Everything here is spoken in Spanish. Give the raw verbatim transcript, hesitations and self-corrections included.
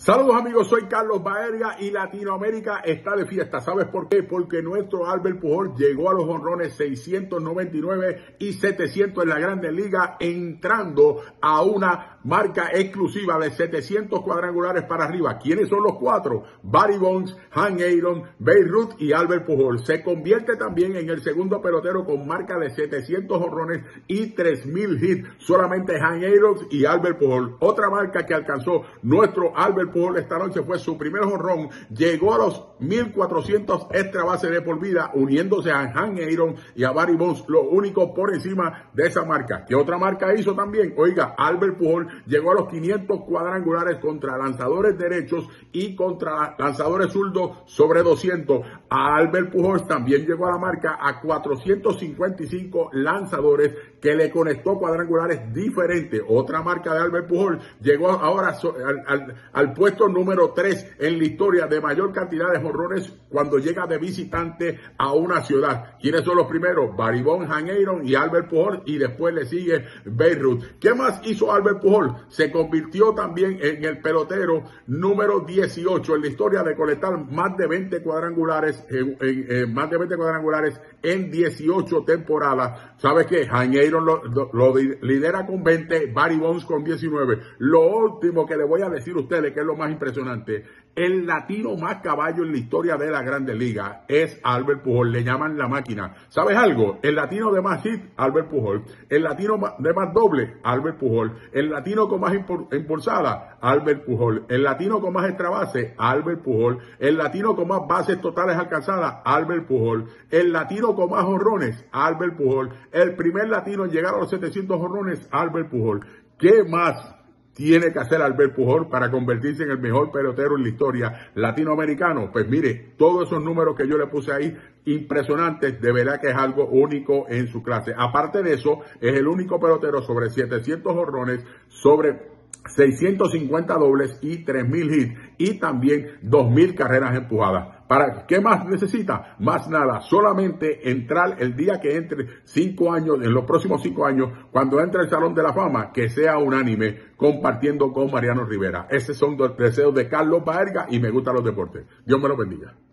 Saludos amigos, soy Carlos Baerga y Latinoamérica está de fiesta. ¿Sabes por qué? Porque nuestro Albert Pujol llegó a los jonrones seiscientos noventa y nueve y setecientos en la Grandes Ligas, entrando a una marca exclusiva de setecientos cuadrangulares para arriba. ¿Quiénes son los cuatro? Barry Bonds, Hank Aaron, Babe Ruth y Albert Pujol. Se convierte también en el segundo pelotero con marca de setecientos jonrones y tres mil hits. Solamente Hank Aaron y Albert Pujol. Otra marca que alcanzó nuestro Albert Pujol esta noche fue su primer jonrón. Llegó a los mil cuatrocientos extra bases de por vida, uniéndose a Hank Aaron y a Barry Bonds, lo único por encima de esa marca. ¿Qué otra marca hizo también? Oiga, Albert Pujol llegó a los quinientos cuadrangulares contra lanzadores derechos y contra lanzadores zurdos sobre doscientos. A Albert Pujol también llegó a la marca a cuatrocientos cincuenta y cinco lanzadores que le conectó cuadrangulares diferentes. Otra marca de Albert Pujol llegó ahora al, al, al puesto número tres en la historia de mayor cantidad de jonrones cuando llega de visitante a una ciudad. ¿Quiénes son los primeros? Barry Bonds, Hank Aaron y Albert Pujol, y después le sigue Babe Ruth. ¿Qué más hizo Albert Pujol? Se convirtió también en el pelotero número dieciocho en la historia de colectar más de veinte cuadrangulares, en, en, en, más de veinte cuadrangulares en dieciocho temporadas. ¿Sabes qué? Hank Aaron lo, lo, lo lidera con veinte, Barry Bonds con diecinueve. Lo último que le voy a decir a ustedes, que es lo más impresionante, el latino más caballo en la historia de la Grandes Ligas es Albert Pujol. Le llaman la máquina. ¿Sabes algo? El latino de más hit, Albert Pujol. El latino de más doble, Albert Pujol. El latino con más impulsada, Albert Pujol. El latino con más extra base, Albert Pujol. El latino con más bases totales alcanzadas, Albert Pujol. El latino con más jonrones, Albert Pujol. El primer latino en llegar a los setecientos jonrones, Albert Pujol. ¿Qué más tiene que hacer Albert Pujol para convertirse en el mejor pelotero en la historia latinoamericano? Pues mire, todos esos números que yo le puse ahí, impresionantes, de verdad que es algo único en su clase. Aparte de eso, es el único pelotero sobre setecientos jonrones, sobre seiscientos cincuenta dobles y tres mil hits, y también dos mil carreras empujadas. ¿Para qué más necesita? Más nada, solamente entrar el día que entre cinco años, en los próximos cinco años, cuando entre al Salón de la Fama, que sea unánime, compartiendo con Mariano Rivera. Esos son los deseos de Carlos Baerga y Me Gustan los Deportes. Dios me lo bendiga.